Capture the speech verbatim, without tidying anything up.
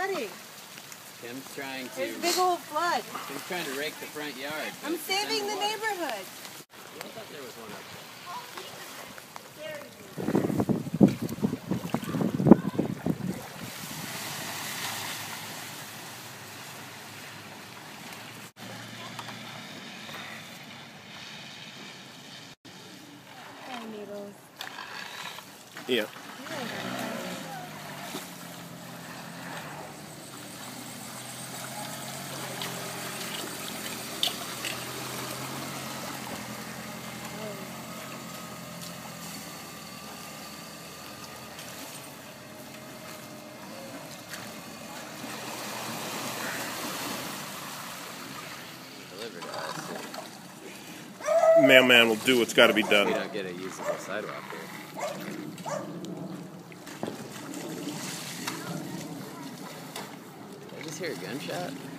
flooding. Kim's trying to... There's big old flood. Kim's trying to rake the front yard. I'm saving the neighborhood. I thought there was one up there. Yeah. Delivered to us. Mailman will do what's got to be done. We don't get a usable sidewalk here. Did I just hear a gunshot?